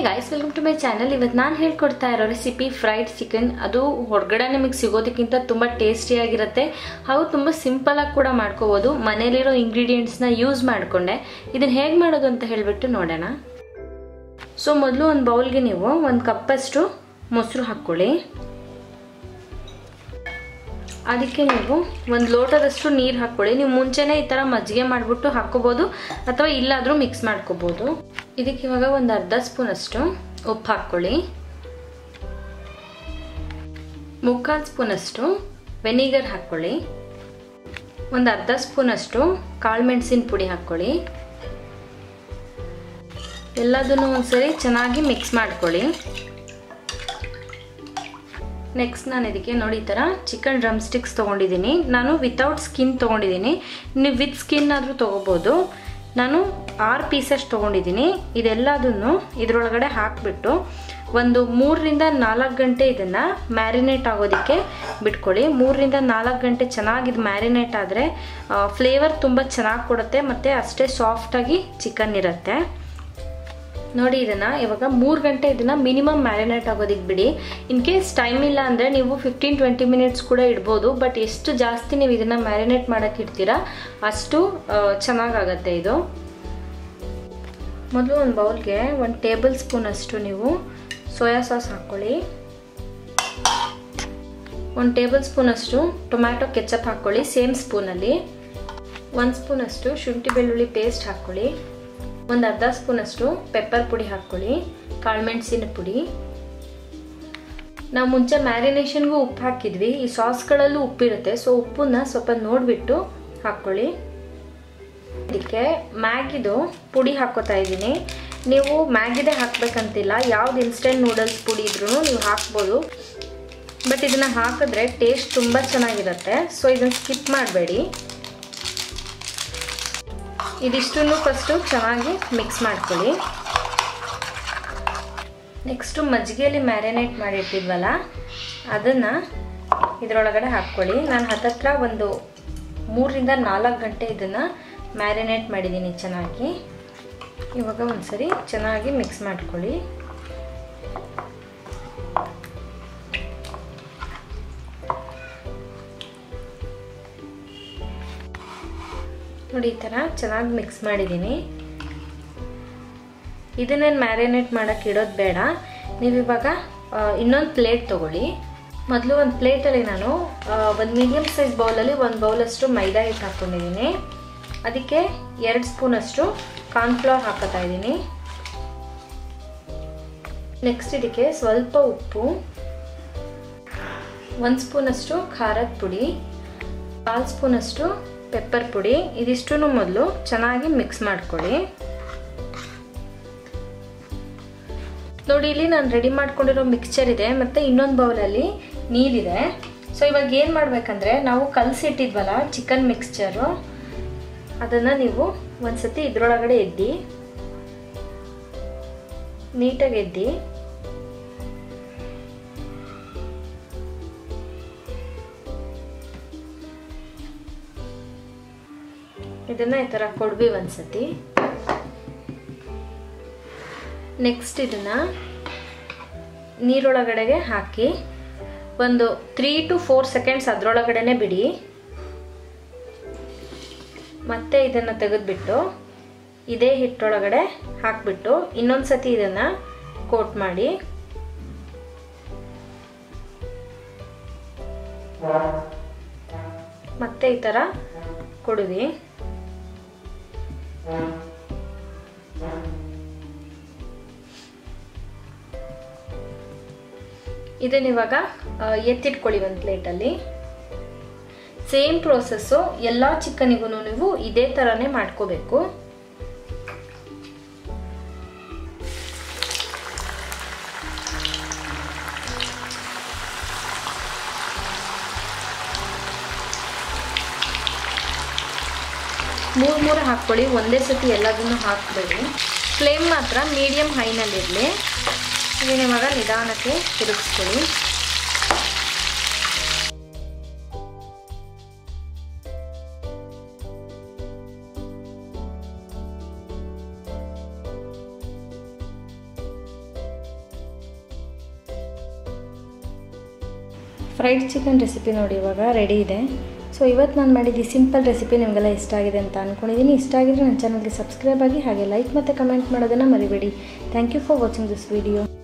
Guys welcome to my channel. ಇವತ್ತು ನಾನು ಹೇಳ್ಕೊಡ್ತಾ ಇರೋ ರೆಸಿಪಿ ಫ್ರೈಡ್ ಚಿಕನ್। ಅದು ಹೊರಗಡೆ ನಿಮಗೆ ಸಿಗೋದಕ್ಕಿಂತ ತುಂಬಾ ಟೇಸ್ಟಿ ಆಗಿರುತ್ತೆ ಹಾಗೂ ತುಂಬಾ ಸಿಂಪಲ್ ಆಗಿ ಕೂಡ ಮಾಡ್ಕೋಬಹುದು। ಮನೆಯಲ್ಲಿರೋ ಇಂಗ್ರೀಡಿಯೆಂಟ್ಸ್ ನ ಯೂಸ್ ಮಾಡ್ಕೊಂಡೆ ಇದನ್ನ ಹೇಗೆ ಮಾಡೋದು ಅಂತ ಹೇಳಿಬಿಟ್ಟು ನೋಡೋಣ। ಸೋ ಮೊದಲು ಒಂದು ಬೌಲ್ ಗೆ ನೀವು 1 ಕಪ್ ಅಷ್ಟು ಮೊಸರು ಹಾಕೊಳ್ಳಿ। ಅದಕ್ಕೆ ನೀವು 1 ಲೋಟದಷ್ಟು ನೀರು ಹಾಕೊಳ್ಳಿ। ನೀವು ಮುಂಚೆನೇ ಈ ತರ ಮಜ್ಜಿಗೆ ಮಾಡಿಬಿಟ್ಟು ಹಾಕೋಬಹುದು ಅಥವಾ ಇಲ್ಲಾದ್ರೂ ಮಿಕ್ಸ್ ಮಾಡ್ಕೋಬಹುದು। ಇದಕ್ಕೆ ಇವಾಗ 1 ಅರ್ಧ ಸ್ಪೂನ್ ಅಷ್ಟು ಉಪ್ಪು ಹಾಕೊಳ್ಳಿ। 1/4 ಸ್ಪೂನ್ ಅಷ್ಟು ವೆನಿಗರ್ ಹಾಕೊಳ್ಳಿ। 1 ಅರ್ಧ ಸ್ಪೂನ್ ಅಷ್ಟು ಕಾಳು ಮೆಣಸಿನ ಪುಡಿ ಹಾಕೊಳ್ಳಿ। ಎಲ್ಲದನ್ನು ಒಂದ್ಸರಿ ಚೆನ್ನಾಗಿ ಮಿಕ್ಸ್ ಮಾಡ್ಕೊಳ್ಳಿ। ನೆಕ್ಸ್ಟ್ ನಾನು ಇದಕ್ಕೆ ನೋಡಿ ಈ ತರ ಚಿಕನ್ ಡ್ರಮ್ ಸ್ಟಿಕ್ಸ್ ತಗೊಂಡಿದ್ದೀನಿ। ನಾನು ವಿತೌಟ್ ಸ್ಕಿನ್ ತಗೊಂಡಿದ್ದೀನಿ, ನೀವು ವಿತ್ ಸ್ಕಿನ್ ಆದ್ರೂ ತಗೋಬಹುದು। ನಾನು 6 ಪೀಸಸ್ ತಗೊಂಡಿದ್ದೀನಿ। ಇದೆಲ್ಲದನ್ನು ಇದರೊಳಗಡೆ ಹಾಕಿಬಿಟ್ಟು ಒಂದು 3 ರಿಂದ 4 ಗಂಟೆ ಇದನ್ನ ಮ್ಯಾರಿನೇಟ್ ಆಗೋದಕ್ಕೆ ಬಿಟ್ಕೊಳ್ಳಿ। 3 ರಿಂದ 4 ಗಂಟೆ ಚೆನ್ನಾಗಿ ಇದು ಮ್ಯಾರಿನೇಟ್ ಆದರೆ ಫ್ಲೇವರ್ ತುಂಬ ಚೆನ್ನಾಗಿ ಕೊಡುತ್ತೆ ಮತ್ತು ಅಷ್ಟೇ ಸಾಫ್ಟ್ ಆಗಿ ಚಿಕನ್ ಇರುತ್ತೆ। ನೋಡಿ ಇದನ್ನ ಇವಾಗ 3 ಗಂಟೆ ಇದನ್ನ ಮಿನಿಮಮ್ ಮ್ಯಾರಿನೇಟ್ ಆಗೋದಕ್ಕೆ ಬಿಡಿ। ಇನ್ ಕೇಸ್ ಟೈಮ್ ಇಲ್ಲ ಅಂದರೆ ನೀವು 15-20 ಮಿನಿಟ್ಸ್ ಕೂಡ ಇಡ್ಬೋದು, ಬಟ್ ಎಷ್ಟು ಜಾಸ್ತಿ ನೀವು ಇದನ್ನ ಮ್ಯಾರಿನೇಟ್ ಮಾಡೋಕೆ ಇಡ್ತೀರಾ ಅಷ್ಟು ಚೆನ್ನಾಗಾಗತ್ತೆ ಇದು। ಮೊದಲು ಒಂದು ಬೌಲ್ಗೆ 1 ಟೇಬಲ್ ಸ್ಪೂನ್ ಅಷ್ಟು ನೀವು ಸೋಯಾ ಸಾಸ್ ಹಾಕ್ಕೊಳ್ಳಿ। 1 ಟೇಬಲ್ ಸ್ಪೂನ್ ಅಷ್ಟು ಟೊಮ್ಯಾಟೊ ಕೆಚಪ್ ಹಾಕ್ಕೊಳ್ಳಿ ಸೇಮ್ ಸ್ಪೂನಲ್ಲಿ। 1 ಸ್ಪೂನ್ ಅಷ್ಟು ಶುಂಠಿ ಬೆಳ್ಳುಳ್ಳಿ ಪೇಸ್ಟ್ ಹಾಕ್ಕೊಳ್ಳಿ। 1 ಅರ್ಧ ಸ್ಪೂನ್ ಅಷ್ಟು ಪೆಪ್ಪರ್ ಪುಡಿ ಹಾಕ್ಕೊಳ್ಳಿ। ಕಾಳು ಮೆಣಸಿನ ಪುಡಿ। ನಾವು ಮುಂಚೆ ಮ್ಯಾರಿನೇಷನ್ಗೂ ಉಪ್ಪು ಹಾಕಿದ್ವಿ, ಈ ಸಾಸ್ಗಳಲ್ಲೂ ಉಪ್ಪಿರುತ್ತೆ, ಸೊ ಉಪ್ಪನ್ನ ಸ್ವಲ್ಪ ನೋಡಿಬಿಟ್ಟು ಹಾಕ್ಕೊಳ್ಳಿ। ಇದಕ್ಕೆ ಮ್ಯಾಗಿದು ಪುಡಿ ಹಾಕೋತಾ ಇದ್ದೀನಿ। ನೀವು ಮ್ಯಾಗಿದೇ ಹಾಕ್ಬೇಕಂತಿಲ್ಲ, ಯಾವ್ದು ಇನ್ಸ್ಟೆಂಟ್ ನೂಡಲ್ಸ್ ಪುಡಿ ಇದ್ರೂ ನೀವು ಹಾಕ್ಬೋದು, ಬಟ್ ಇದನ್ನ ಹಾಕಿದ್ರೆ ಟೇಸ್ಟ್ ತುಂಬ ಚೆನ್ನಾಗಿರುತ್ತೆ, ಸೊ ಇದನ್ನು ಸ್ಕಿಪ್ ಮಾಡಬೇಡಿ। ಇದಿಷ್ಟನ್ನು ಫಸ್ಟು ಚೆನ್ನಾಗಿ ಮಿಕ್ಸ್ ಮಾಡ್ಕೊಳ್ಳಿ। ನೆಕ್ಸ್ಟು ಮಜ್ಜಿಗೆಯಲ್ಲಿ ಮ್ಯಾರಿನೇಟ್ ಮಾಡಿಟ್ಟಿದ್ವಲ್ಲ ಅದನ್ನು ಇದರೊಳಗಡೆ ಹಾಕ್ಕೊಳ್ಳಿ। ನಾನು ಹತ್ತತ್ರ ಒಂದು 3 ರಿಂದ 4 ಗಂಟೆ ಇದನ್ನು ಮ್ಯಾರಿನೇಟ್ ಮಾಡಿದ್ದೀನಿ ಚೆನ್ನಾಗಿ। ಇವಾಗ ಒಂದ್ಸರಿ ಚೆನ್ನಾಗಿ ಮಿಕ್ಸ್ ಮಾಡ್ಕೊಳ್ಳಿ। ನೋಡಿ ಈ ಥರ ಚೆನ್ನಾಗಿ ಮಿಕ್ಸ್ ಮಾಡಿದ್ದೀನಿ। ಇದನ್ನೇನು ಮ್ಯಾರಿನೇಟ್ ಮಾಡೋಕ್ಕೆ ಇಡೋದು ಬೇಡ, ನೀವಿವಾಗ ಇನ್ನೊಂದು ಪ್ಲೇಟ್ ತೊಗೊಳ್ಳಿ। ಮೊದಲು ಒಂದು ಪ್ಲೇಟಲ್ಲಿ ನಾನು ಒಂದು ಮೀಡಿಯಮ್ ಸೈಜ್ ಬೌಲಲ್ಲಿ 1 ಬೌಲಷ್ಟು ಮೈದಾ ಹಿಟ್ಟು ಹಾಕ್ಕೊಂಡಿದ್ದೀನಿ। ಅದಕ್ಕೆ 2 ಸ್ಪೂನ್ ಅಷ್ಟು ಕಾರ್ನ್ಫ್ಲವರ್ ಹಾಕೋತಾ ಇದ್ದೀನಿ। ನೆಕ್ಸ್ಟ್ ಇದಕ್ಕೆ ಸ್ವಲ್ಪ ಉಪ್ಪು, 1 ಸ್ಪೂನ್ ಅಷ್ಟು ಖಾರದ ಪುಡಿ, 1/4 ಸ್ಪೂನ್ ಅಷ್ಟು ಪೆಪ್ಪರ್ ಪುಡಿ। ಇದಿಷ್ಟನ್ನು ಮೊದಲು ಚೆನ್ನಾಗಿ ಮಿಕ್ಸ್ ಮಾಡ್ಕೊಳ್ಳಿ। ನೋಡಿ ಇಲ್ಲಿ ನಾನು ರೆಡಿ ಮಾಡ್ಕೊಂಡಿರೋ ಮಿಕ್ಸ್ಚರ್ ಇದೆ ಮತ್ತು ಇನ್ನೊಂದು ಬೌಲಲ್ಲಿ ನೀರಿದೆ। ಸೊ ಇವಾಗ ಏನು ಮಾಡಬೇಕಂದ್ರೆ ನಾವು ಕಲಸಿಟ್ಟಿದ್ವಲ್ಲ ಚಿಕನ್ ಮಿಕ್ಸ್ಚರು ಅದನ್ನು ನೀವು ಒಂದ್ಸತಿ ಇದರೊಳಗಡೆ ಎದ್ದಿ, ನೀಟಾಗಿ ಎದ್ದಿ ಇದನ್ನ ಈ ತರ ಕೊಡ್ವಿ ಒಂದ್ಸತಿ। ನೆಕ್ಸ್ಟ್ ಇದನ್ನ ನೀರೊಳಗಡೆಗೆ ಹಾಕಿ ಒಂದು 3 to 4 ಸೆಕೆಂಡ್ಸ್ ಅದರೊಳಗಡೆನೆ ಬಿಡಿ। ಮತ್ತೆ ಇದನ್ನ ತೆಗೆದ್ಬಿಟ್ಟು ಇದೇ ಹಿಟ್ಟೊಳಗಡೆ ಹಾಕ್ಬಿಟ್ಟು ಇನ್ನೊಂದ್ಸತಿ ಇದನ್ನ ಕೋಟ್ ಮಾಡಿ ಮತ್ತೆ ಈ ತರ ಕೊಡುವಿ। ಇದನ್ನ ಇವಾಗ ಎತ್ತಿಟ್ಕೊಳ್ಳಿ ಒಂದು ಪ್ಲೇಟಲ್ಲಿ। ಸೇಮ್ ಪ್ರೋಸೆಸ್ಸು ಎಲ್ಲ ಚಿಕನಿಗೂ ನೀವು ಇದೇ ಥರನೇ ಮಾಡ್ಕೋಬೇಕು। ಮೂರು ಹಾಕ್ಕೊಳ್ಳಿ, ಒಂದೇ ಸತಿ ಎಲ್ಲದನ್ನು ಹಾಕಬೇಡಿ। ಫ್ಲೇಮ್ ಮಾತ್ರ ಮೀಡಿಯಮ್ ಹೈನಲ್ಲಿರಲಿ। ಇದನ್ನ ಇವಾಗ ನಿಧಾನಕ್ಕೆ ತಿರುಗಿಸ್ಕೊಳ್ಳಿ। ಫ್ರೈಡ್ ಚಿಕನ್ ರೆಸಿಪಿ ನೋಡಿ ಇವಾಗ ರೆಡಿ ಇದೆ. ಸೊ ಇವತ್ತು ನಾನು ಮಾಡಿದ್ದು ಸಿಂಪಲ್ ರೆಸಿಪಿ ನಿಮಗೆಲ್ಲ ಇಷ್ಟ ಆಗಿದೆ ಅಂತ ಅಂದ್ಕೊಂಡಿದ್ದೀನಿ. ಇಷ್ಟ ಆಗಿದ್ರೆ ನನ್ನ ಚಾನಲ್ಗೆ ಸಬ್ಸ್ಕ್ರೈಬ್ ಆಗಿ ಹಾಗೆ ಲೈಕ್ ಮತ್ತು ಕಮೆಂಟ್ ಮಾಡೋದನ್ನು ಮರಿಬೇಡಿ. Thank you for watching this video.